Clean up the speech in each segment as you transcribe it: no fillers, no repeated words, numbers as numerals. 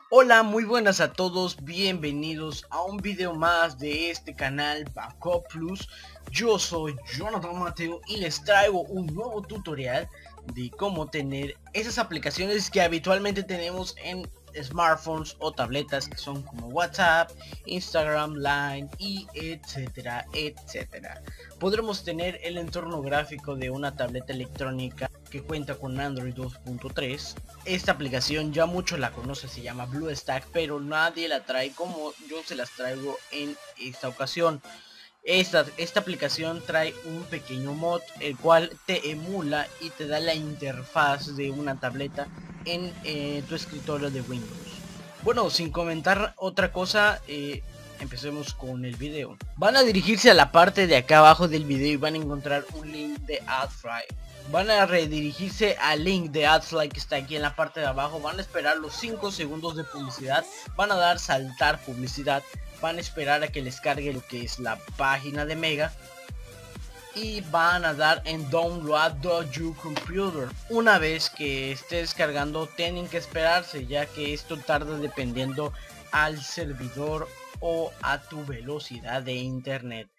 Hola, muy buenas a todos, bienvenidos a un video más de este canal Backup Plus. Yo soy Jonathan Mateo y les traigo un nuevo tutorial de cómo tener esas aplicaciones que habitualmente tenemos en smartphones o tabletas, que son como WhatsApp, Instagram, Line y etcétera, etcétera. Podremos tener el entorno gráfico de una tableta electrónica que cuenta con Android 2.3. Esta aplicación ya muchos la conocen, se llama BlueStack, pero nadie la trae como yo se las traigo en esta ocasión. Esta aplicación trae un pequeño mod el cual te emula y te da la interfaz de una tableta en tu escritorio de Windows. Bueno, sin comentar otra cosa, empecemos con el video. Van a dirigirse a la parte de acá abajo del video y van a encontrar un link de AdFly. Van a redirigirse al link de AdFly que está aquí en la parte de abajo. Van a esperar los 5 segundos de publicidad. Van a dar saltar publicidad. Van a esperar a que les cargue lo que es la página de Mega. Y van a dar en Download to your computer. Una vez que esté descargando tienen que esperarse, ya que esto tarda dependiendo al servidor o a tu velocidad de internet.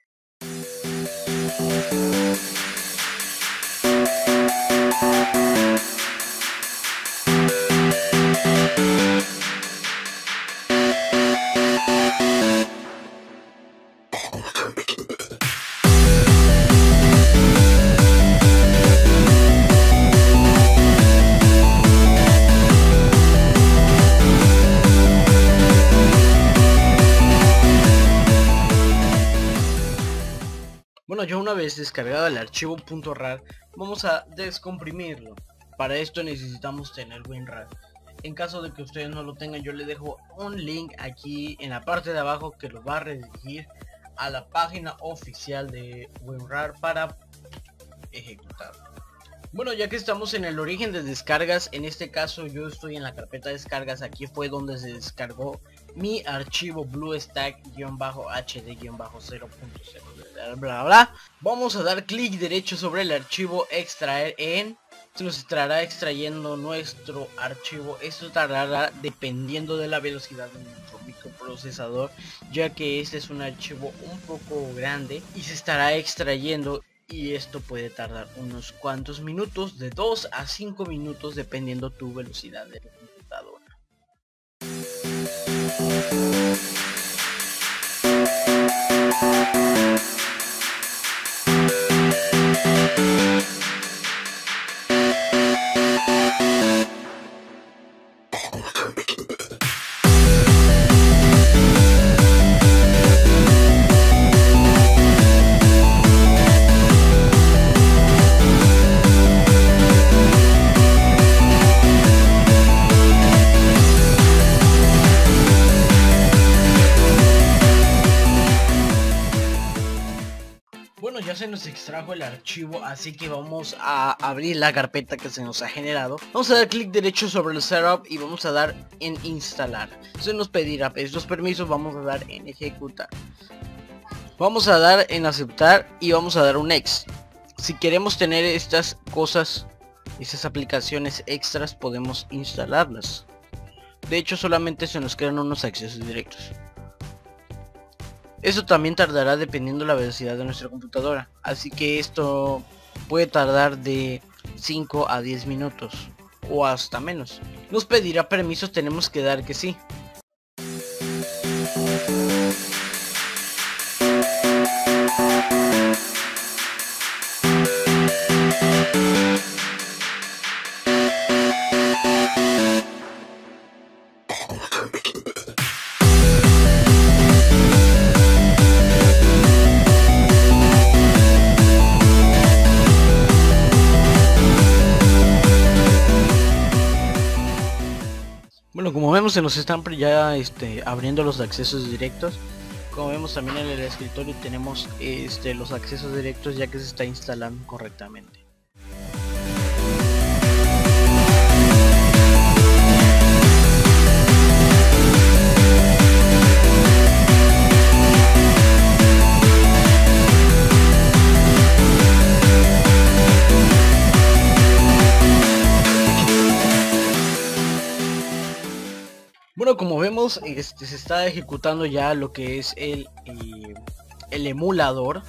Bueno, ya una vez descargado el archivo .rar, vamos a descomprimirlo. Para esto necesitamos tener WinRAR. En caso de que ustedes no lo tengan, yo les dejo un link aquí en la parte de abajo que lo va a redirigir a la página oficial de WinRAR para ejecutarlo. Bueno, ya que estamos en el origen de descargas, en este caso yo estoy en la carpeta de descargas. Aquí fue donde se descargó mi archivo BlueStack-HD-0.0 bla bla. Vamos a dar clic derecho sobre el archivo extraer en. Se nos estará extrayendo nuestro archivo. Esto tardará dependiendo de la velocidad de nuestro microprocesador, ya que este es un archivo un poco grande y se estará extrayendo. Y esto puede tardar unos cuantos minutos, de 2 a 5 minutos, dependiendo tu velocidad de la computadora. Bueno, ya se nos extrajo el archivo, así que vamos a abrir la carpeta que se nos ha generado. Vamos a dar clic derecho sobre el setup y vamos a dar en instalar. Se nos pedirá estos permisos, vamos a dar en ejecutar. Vamos a dar en aceptar y vamos a dar un next. Si queremos tener estas cosas, estas aplicaciones extras, podemos instalarlas. De hecho, solamente se nos crean unos accesos directos. Eso también tardará dependiendo la velocidad de nuestra computadora, así que esto puede tardar de 5 a 10 minutos o hasta menos. Nos pedirá permisos, tenemos que dar que sí. Bueno, como vemos se nos están ya abriendo los accesos directos. Como vemos también en el escritorio tenemos los accesos directos, ya que se está instalando correctamente. bueno, como vemos, se está ejecutando ya lo que es el emulador.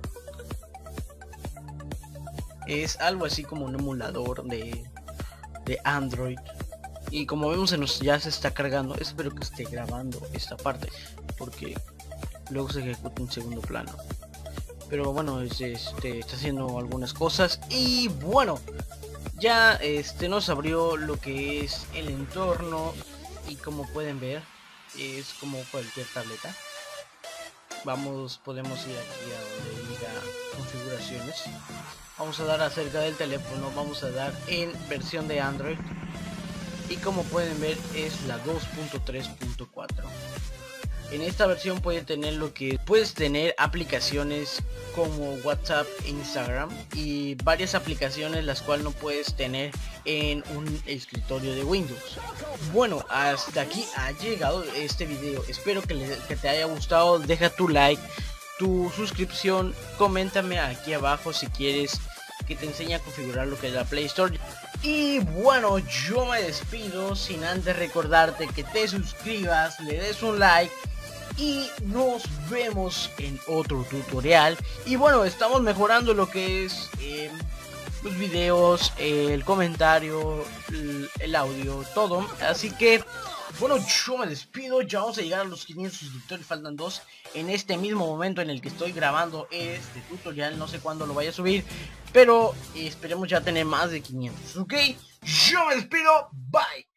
Es algo así como un emulador de Android. Y como vemos ya se está cargando. Espero que esté grabando esta parte, porque luego se ejecuta en segundo plano. Pero bueno, está haciendo algunas cosas. Y bueno, ya nos abrió lo que es el entorno. Y como pueden ver, es como cualquier tableta. Podemos ir aquí a donde diga configuraciones. Vamos a dar acerca del teléfono, vamos a dar en versión de Android. Y como pueden ver, es la 2.3.4. En esta versión puedes tener aplicaciones como WhatsApp e Instagram, y varias aplicaciones las cuales no puedes tener en un escritorio de Windows. Bueno, hasta aquí ha llegado este video. Espero que te haya gustado. Deja tu like, tu suscripción, coméntame aquí abajo si quieres que te enseñe a configurar lo que es la Play Store. Y bueno, yo me despido sin antes recordarte que te suscribas, le des un like y nos vemos en otro tutorial. Y bueno, estamos mejorando lo que es los videos, el comentario, el audio, todo. Así que bueno, yo me despido. Ya vamos a llegar a los 500 suscriptores, faltan 2 en este mismo momento en el que estoy grabando este tutorial. No sé cuándo lo vaya a subir, pero esperemos ya tener más de 500, ¿ok? Yo me despido, bye.